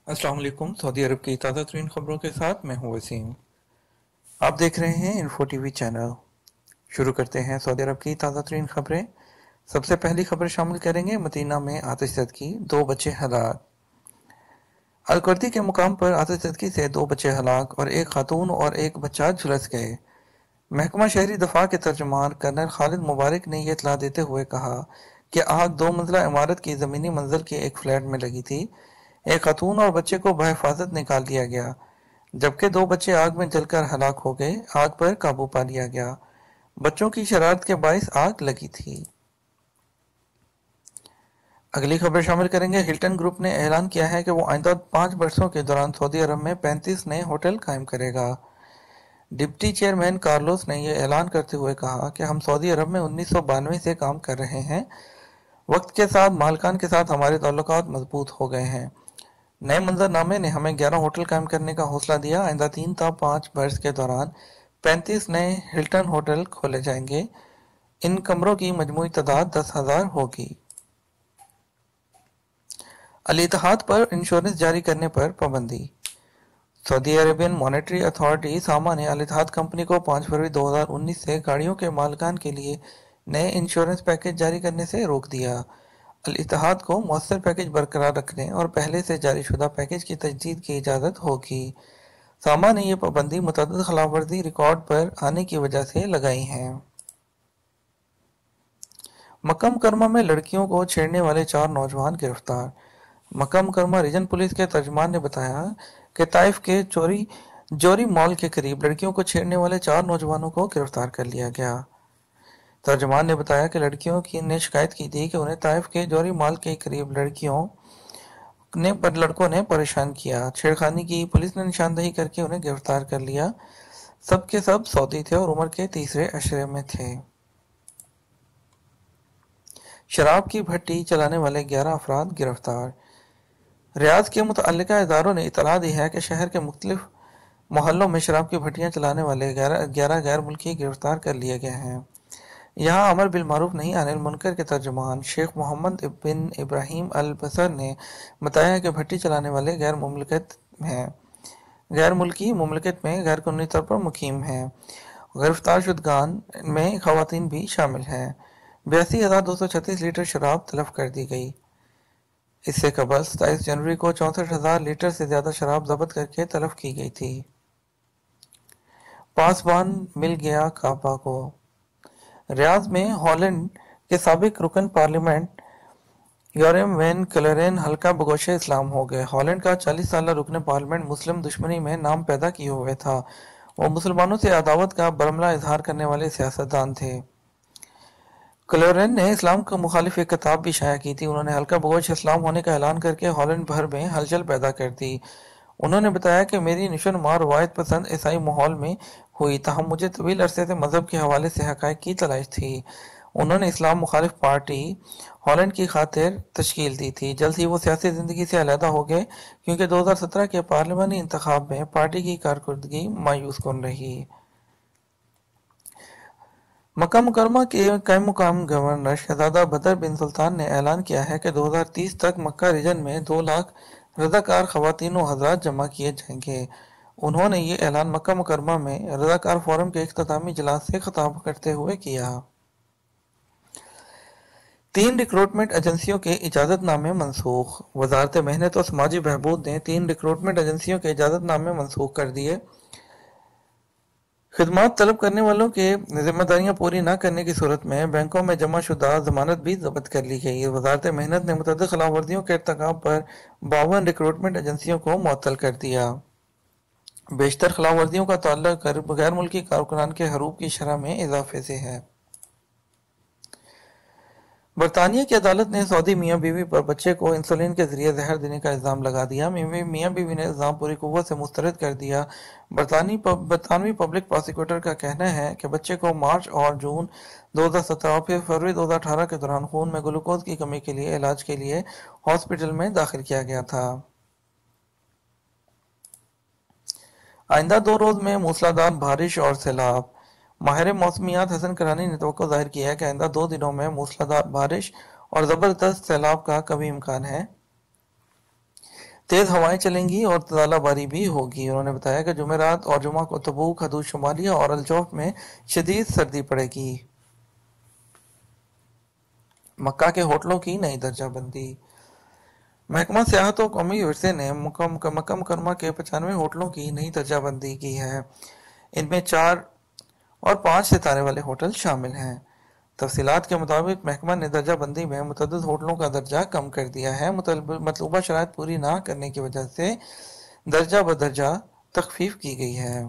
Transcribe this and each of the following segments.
अस्सलाम वालेकुम। सऊदी अरब की ताज़ा तरीन खबरों के साथ मैं हूँ वसीम। आप देख रहे हैं इन्फो टीवी चैनल। शुरू करते हैं सऊदी अरब की ताज़ा तरीन खबरें। सबसे पहली खबर शामिल करेंगे मदीना में आतिशज़दगी, 2 बच्चे हलाक। अलकुर्दी के मुकाम पर आतिशज़दगी से 2 बच्चे हलाक और एक खातून और एक बच्चा झुलस गए। महकमा शहरी दफा के तर्जुमान कर्नल खालिद मुबारक ने यह इतला देते हुए कहा कि आग 2 मंजिला इमारत की ज़मीनी मंजिल के एक फ्लैट में लगी थी। एक खातून और बच्चे को बहिफाजत निकाल लिया गया, जबकि 2 बच्चे आग में जलकर हलाक हो गए। आग पर काबू पा लिया गया। बच्चों की शरारत के बाइस आग लगी थी। अगली खबर शामिल करेंगे। हिल्टन ग्रुप ने ऐलान किया है कि वो आइंदा 5 वर्षों के दौरान सऊदी अरब में 35 नए होटल कायम करेगा। डिप्टी चेयरमैन कार्लोस ने यह ऐलान करते हुए कहा कि हम सऊदी अरब में 1992 से काम कर रहे हैं। वक्त के साथ मालिकान के साथ हमारे ताल्लुकात मजबूत हो गए हैं। नए मंजरनामे ने हमें 11 होटल कायम करने का हौसला दिया। आइंदा 3 था 5 वर्ष के दौरान 35 नए हिल्टन होटल खोले जाएंगे। इन कमरों की मजमूई तादाद 10,000 होगी। अल इत्तेहाद पर इंश्योरेंस जारी करने पर पाबंदी। सऊदी अरेबियन मॉनेटरी अथॉरिटी सामा ने अल इत्तेहाद कंपनी को 5 फरवरी 2019 से गाड़ियों के मालिकान के लिए नए इंश्योरेंस पैकेज जारी करने से रोक दिया। अल इत्तेहाद को मौसर पैकेज बरकरार रखने और पहले से जारी शुदा पैकेज की तजदीद की इजाज़त होगी। सामा ने यह पाबंदी मुतअद्दिद खिलाफवर्जी रिकॉर्ड पर आने की वजह से लगाई है। मक्का मुकरमा में लड़कियों को छेड़ने वाले 4 नौजवान गिरफ्तार। मक्का मुकरमा रीजन पुलिस के तर्जमान ने बताया कि ताइफ के जोरी मॉल के करीब लड़कियों को छेड़ने वाले 4 नौजवानों को गिरफ्तार कर लिया गया। तर्जमान ने बताया कि लड़कियों की ने शिकायत की थी कि उन्हें ताइफ के जोरी मॉल के करीब लड़कों ने परेशान किया। छेड़खानी की। पुलिस ने निशानदेही करके उन्हें गिरफ्तार कर लिया। सब के सब सऊदी थे और उम्र के तीसरे अशरे में थे। शराब की भट्टी चलाने वाले 11 अफराद गिरफ्तार। रियाद के मुतअल्लिका इदारों ने इतला दी है कि शहर के मुख्तलिफ मोहल्लों में शराब की भट्टियां चलाने वाले 11 गैर मुल्की गिरफ्तार कर लिए गए हैं। यहाँ अमर बिल मारूफ नहीं अनिल मुनकर के तर्जुमान शेख मोहम्मद बिन इब्राहिम अल बसर ने बताया कि भट्टी चलाने वाले गैर मुल्की मुमलिकत में गैर कानूनी तौर पर मुकीम हैं। गिरफ्तार शुदगान में खवातीन भी शामिल हैं। 82,236 लीटर शराब तलब कर दी गई। इससे कबल 27 जनवरी को 64,000 लीटर से ज्यादा शराब जब्त करके तलब की गई थी। पासबान मिल गया काबा को। रियाद में हॉलैंड के साबिक रुकन पार्लियामेंट योरेम वैन क्लेरेन हल्का बगोशे इस्लाम हो गए। हॉलैंड का 40 साल रुकन पार्लियामेंट मुस्लिम दुश्मनी में नाम पैदा किए हुए था। वो मुसलमानों से अदावत का बरमला इजहार करने वाले सियासतदान थे। क्लोरेन ने इस्लाम का मुखालिफ एक किताब भी शाया की थी। उन्होंने हल्का बगोश इस्लाम होने का ऐलान करके हॉलैंड भर में हलचल पैदा कर दी। उन्होंने बताया कि मेरी निशोनुमा रवायत पसंद ईसाई माहौल में हुई, ताहम मुझे तवील अरसे से मजहब के हवाले से हकायक की तलाश थी। उन्होंने इस्लाम मुखालिफ पार्टी हॉलैंड की खातिर तश्कील दी थी। जल्द ही वो सियासी जिंदगी से अलहदा हो गए क्योंकि 2017 के पार्लियामानी इंतखाब में पार्टी की कारकर्दगी मायूस कन रही। मक्का मुकरमा के कायम मुकाम गवर्नर शहजादा बदर बिन सुल्तान ने ऐलान किया है कि 2030 तक मक्का रीजन में 2 लाख रजाकार खवातीन व हजरात जमा किए जाएंगे। उन्होंने ये ऐलान मक्का मुकरमा में रजाकार फोरम के इख्तितामी इजलास से खिताब करते हुए किया। 3 रिक्रूटमेंट एजेंसियों के इजाजतनामे मनसूख। वजारत मेहनत और समाजी बहबूद ने 3 रिक्रूटमेंट एजेंसियों के इजाजतनामे मनसूख कर दिए। खिदमात तलब करने वालों के जिम्मेदारियां पूरी न करने की सूरत में बैंकों में जमा शुदा जमानत भी जब्त कर ली गई। वजारत मेहनत ने मुतअद्दिद खिलाफवर्जियों के इर्तिकाब पर 52 रिक्रूटमेंट एजेंसियों को मुअत्तल कर दिया। बेशतर खिलाफवर्जियों का ताल्लुक गैर मुल्की कारकुनान के हरूब की शरह में इजाफे से है। बरतानिया की अदालत ने सऊदी मियाँ बीवी पर बच्चे को इंसुलिन के जरिए जहर देने का इल्जाम लगा दिया। मियाँ बीवी ने इल्जाम पूरी कुव्वत से मुस्तरद कर दिया। बरतानवी पब्लिक प्रोसिक्यूटर का कहना है कि बच्चे को मार्च और जून 2017 और फिर फरवरी 2018 के दौरान खून में ग्लूकोज की कमी के लिए इलाज के लिए हॉस्पिटल में दाखिल किया गया था। आइंदा 2 रोज में मूसलाधार बारिश और सैलाब। माहिर मौसमियात हसन करानी ने तवक्को जाहिर किया है कि आइंदा 2 दिनों में मूसलाधार बारिश और जबरदस्त सैलाब का कभी इम्कान है। تیز ہوائیں چلیں گی اور ژالہ باری بھی ہوگی۔ انہوں نے بتایا کہ جمعرات اور جمعہ کو تبوک، حدود شمالیہ اور الجوف میں شدید سردی پڑے گی۔ مکہ کے ہوٹلوں کی نئی درجہ بندی۔ محکمہ سیاحت و قومی ورثے نے مکہ مکرمہ کے 95 ہوٹلوں کی نئی درجہ بندی کی ہے۔ ان میں 4 اور 5 ستارے والے ہوٹل شامل ہیں۔ تفصیلات کے مطابق محکمہ نے درجہ بندی میں متعدد ہوٹلوں کا درجہ کم کر دیا ہے۔ مطلوبہ شرائط پوری نہ کرنے کی وجہ سے درجہ بدرجہ تخفیف کی گئی ہے۔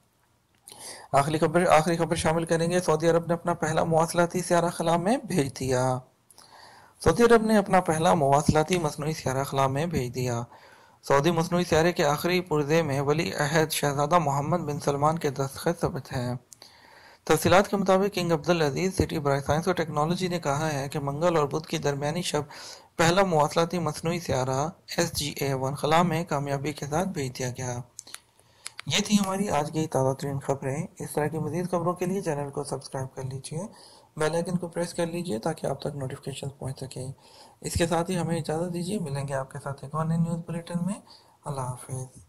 آخری خبر شامل کریں گے۔ سعودی عرب نے اپنا پہلا مواصلاتی سیارہ خلا میں بھیج دیا۔ سعودی عرب نے اپنا پہلا مواصلاتی مصنوعی سیارہ خلا میں بھیج دیا۔ سعودی مصنوعی سیارے کے آخری پرزے میں ولی عہد شہزادہ محمد بن سلمان کے دستخط ثبت ہیں۔ تفصیلات کے مطابق کنگ عبدالعزیز سٹی برائے سائنس و ٹیکنالوجی نے کہا ہے کہ منگل اور بدھ کی درمیانی شب پہلا مواصلاتی مصنوعی سیارہ SGA-1 خلا میں کامیابی کے ساتھ بھیج دیا گیا۔ یہ تھی ہماری آج کی تازہ ترین خبریں۔ اس طرح کی مزید خبروں کے لیے چینل کو سبسکرائب کر لیجئے، بیل آئیکن کو پریس کر لیجئے تاکہ آپ تک نوٹیفیکیشن پہنچ سکیں۔ اس کے ساتھ ہی ہمیں اجازت دیجئے، ملیں گے آپ کے ساتھ ایک اور نئی نیوز بلیٹن میں۔ اللہ حافظ۔